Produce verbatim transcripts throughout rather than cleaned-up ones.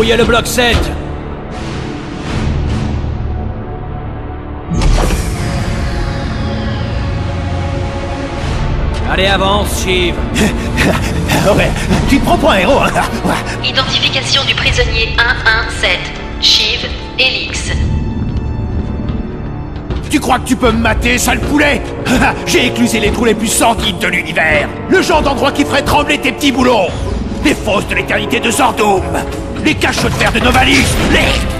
Verrouillez le bloc sept. Allez, avance, Shiv. Ouais, tu te prends pour un héros, hein. Identification du prisonnier un un sept. Shiv, Elix. Tu crois que tu peux me mater, sale poulet? J'ai éclusé les trous les plus sordides de l'univers. Le genre d'endroit qui ferait trembler tes petits boulons. Les fosses de l'éternité de Zordum. Les cachots de fer de Novalis. Les...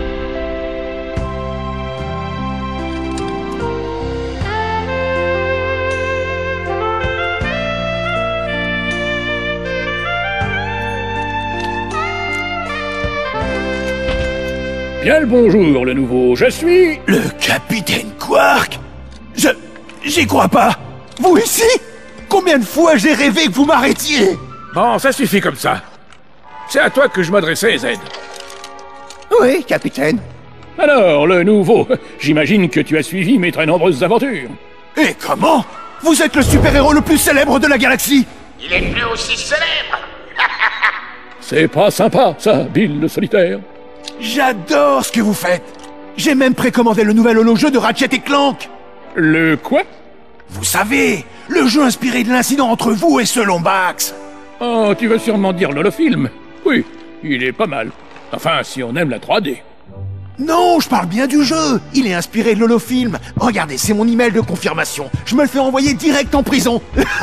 Bien le bonjour, le nouveau. Je suis... Le capitaine Quark? Je... j'y crois pas. Vous ici? Combien de fois j'ai rêvé que vous m'arrêtiez? Bon, ça suffit comme ça. C'est à toi que je m'adressais, Z. Oui, capitaine. Alors, le nouveau, j'imagine que tu as suivi mes très nombreuses aventures. Et comment? Vous êtes le super-héros le plus célèbre de la galaxie. Il est plus aussi célèbre. C'est pas sympa, ça, Bill le solitaire. J'adore ce que vous faites. J'ai même précommandé le nouvel holo-jeu de Ratchet et Clank. Le quoi? Vous savez, le jeu inspiré de l'incident entre vous et ce Lombax. Oh, tu veux sûrement dire l'holofilm? Oui, il est pas mal. Enfin, si on aime la trois D. Non, je parle bien du jeu. Il est inspiré de l'holofilm. Regardez, c'est mon email de confirmation. Je me le fais envoyer direct en prison.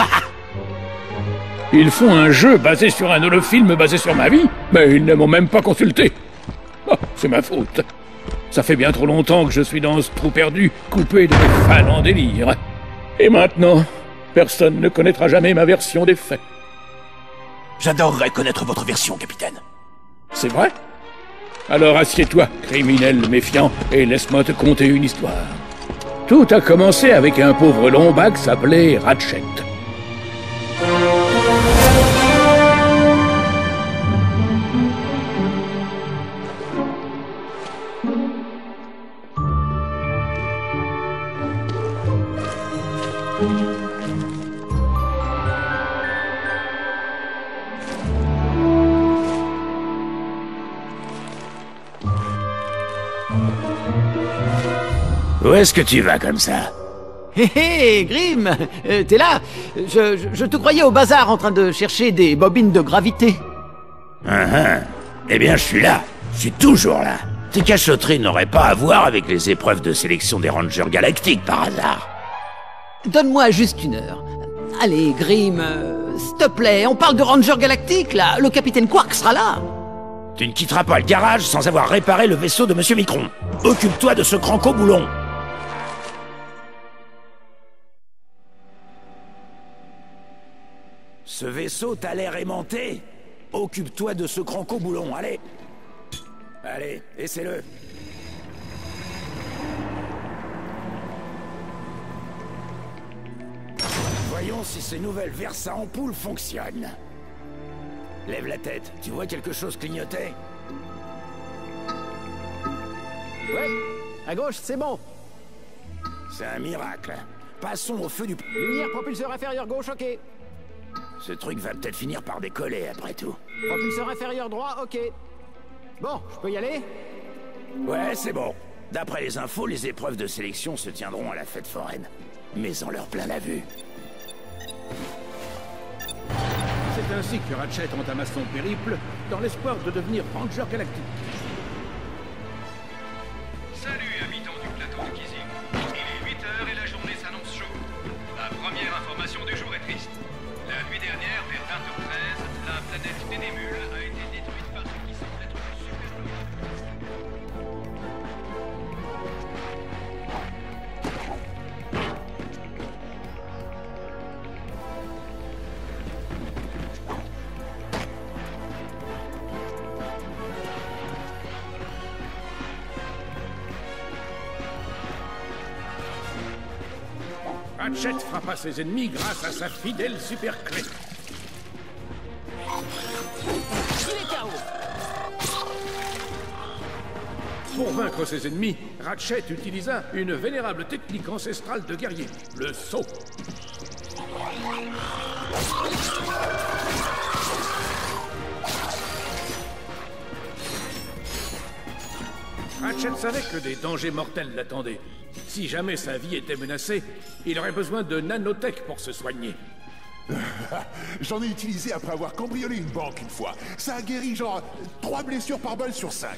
Ils font un jeu basé sur un holofilm basé sur ma vie, mais ils ne m'ont même pas consulté. Oh, c'est ma faute. Ça fait bien trop longtemps que je suis dans ce trou perdu, coupé de mes fans en délire. Et maintenant, personne ne connaîtra jamais ma version des faits. J'adorerais connaître votre version, capitaine. C'est vrai? Alors assieds-toi, criminel méfiant, et laisse-moi te conter une histoire. Tout a commencé avec un pauvre lombax appelé Ratchet. Où est-ce que tu vas comme ça? Hé hé, Grim, euh, t'es là? je, je, je te croyais au bazar en train de chercher des bobines de gravité. Ah ah. Eh bien, je suis là. Je suis toujours là. Tes cachotteries n'auraient pas à voir avec les épreuves de sélection des Rangers Galactiques, par hasard. Donne-moi juste une heure. Allez, Grim, euh, s'il te plaît, on parle de Ranger Galactique, là. Le capitaine Quark sera là. Tu ne quitteras pas le garage sans avoir réparé le vaisseau de Monsieur Micron. Occupe-toi de ce cranco-boulon. Ce vaisseau t'a l'air aimanté. Occupe-toi de ce cranco-boulon, allez. Allez, essaie-le. Voyons si ces nouvelles Versa ampoules fonctionnent. Lève la tête, tu vois quelque chose clignoter? Ouais, à gauche, c'est bon. C'est un miracle. Passons au feu du... Lumière propulseur inférieur gauche, ok. Ce truc va peut-être finir par décoller, après tout. Propulseur inférieur droit, ok. Bon, je peux y aller? Ouais, c'est bon. D'après les infos, les épreuves de sélection se tiendront à la fête foraine. Mais en leur plein la vue. C'est ainsi que Ratchet entama son périple, dans l'espoir de devenir Ranger Galactique. Salut habitants du plateau de Kizim. Il est huit heures et la journée s'annonce chaude. La première information du jour est triste. La nuit dernière, vers vingt heures treize, la planète Ténémule a été détruite par ce qui semble être une supernova. Ratchet frappa ses ennemis grâce à sa fidèle super clé. Pour vaincre ses ennemis, Ratchet utilisa une vénérable technique ancestrale de guerrier, le saut. Ratchet savait que des dangers mortels l'attendaient. Si jamais sa vie était menacée, il aurait besoin de nanotech pour se soigner. J'en ai utilisé après avoir cambriolé une banque une fois. Ça a guéri genre trois blessures par balle sur cinq.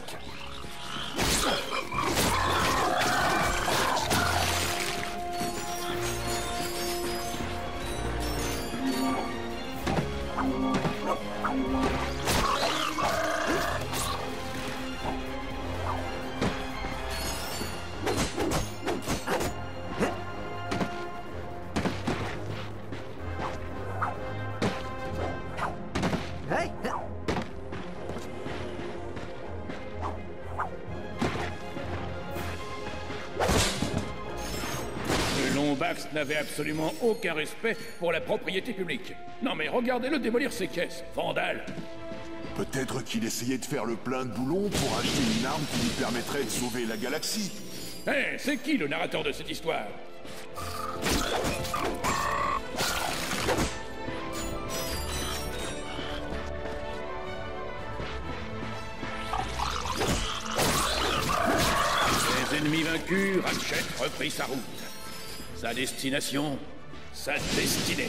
Lombax n'avait absolument aucun respect pour la propriété publique. Non mais regardez-le démolir ses caisses, vandale. Peut-être qu'il essayait de faire le plein de boulons pour acheter une arme qui lui permettrait de sauver la galaxie. Hé, hey, c'est qui le narrateur de cette histoire? Les ennemis vaincus, Ratchet reprit sa route. Sa destination, sa destinée.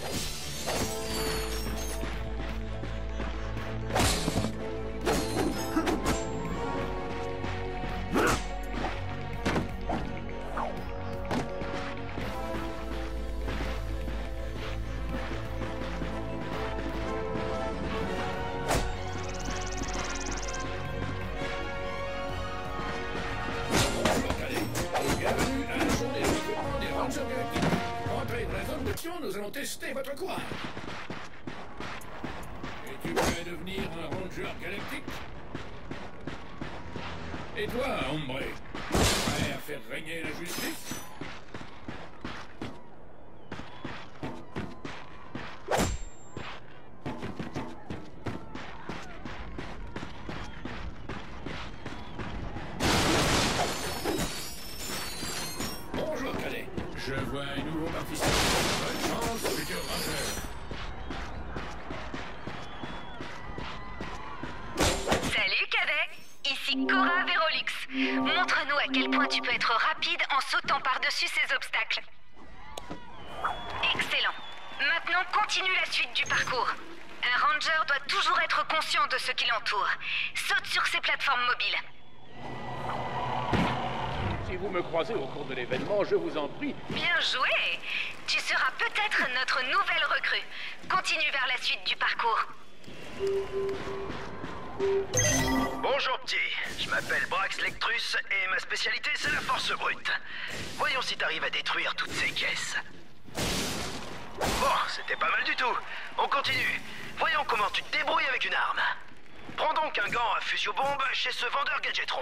Nous allons tester votre quoi. Es-tu prêt à devenir un ranger galactique? Et toi, Ombre, prêt à faire régner la justice? Bonjour, Cadet. Je vois un nouveau participant. Bonne chance, futur ranger. Salut, Cadet. Ici Cora Vérolux. Montre-nous à quel point tu peux être rapide en sautant par-dessus ces obstacles. Excellent. Maintenant, continue la suite du parcours. Un ranger doit toujours être conscient de ce qui l'entoure. Saute sur ces plateformes mobiles. Si vous me croisez au cours de l'événement, je vous en prie. Bien joué. Tu seras peut-être notre nouvelle recrue. Continue vers la suite du parcours. Bonjour petit, je m'appelle Brax Lectrus et ma spécialité c'est la force brute. Voyons si t'arrives à détruire toutes ces caisses. Bon, c'était pas mal du tout. On continue. Voyons comment tu te débrouilles avec une arme. Prends donc un gant à fusio-bombe chez ce vendeur Gadgetron.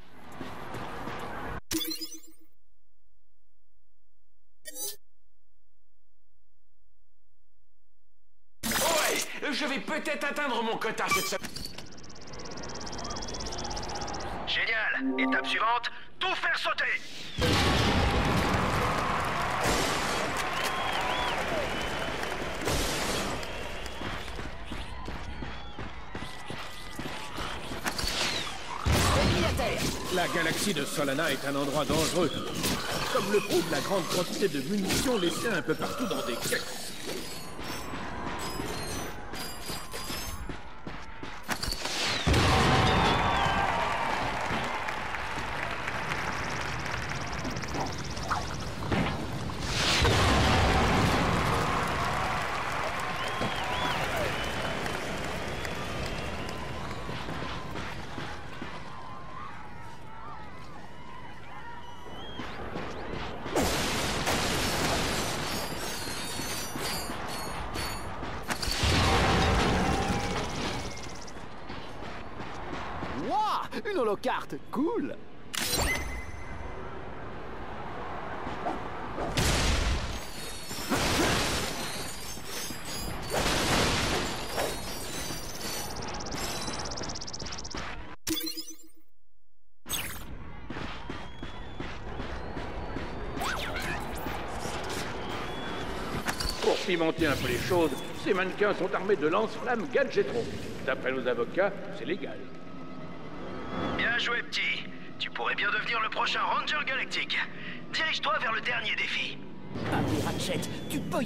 Ouais, je vais peut-être atteindre mon quota cette semaine. Génial. Étape suivante, tout faire sauter. La galaxie de Solana est un endroit dangereux, comme le prouve la grande quantité de munitions laissées un peu partout dans des caisses. Une holocarte, cool. Pour pimenter un peu les choses, ces mannequins sont armés de lance-flammes Gadgetron. D'après nos avocats, c'est légal. Bien joué petit. Tu pourrais bien devenir le prochain Ranger Galactique. Dirige-toi vers le dernier défi. Allez, Ratchet, tu peux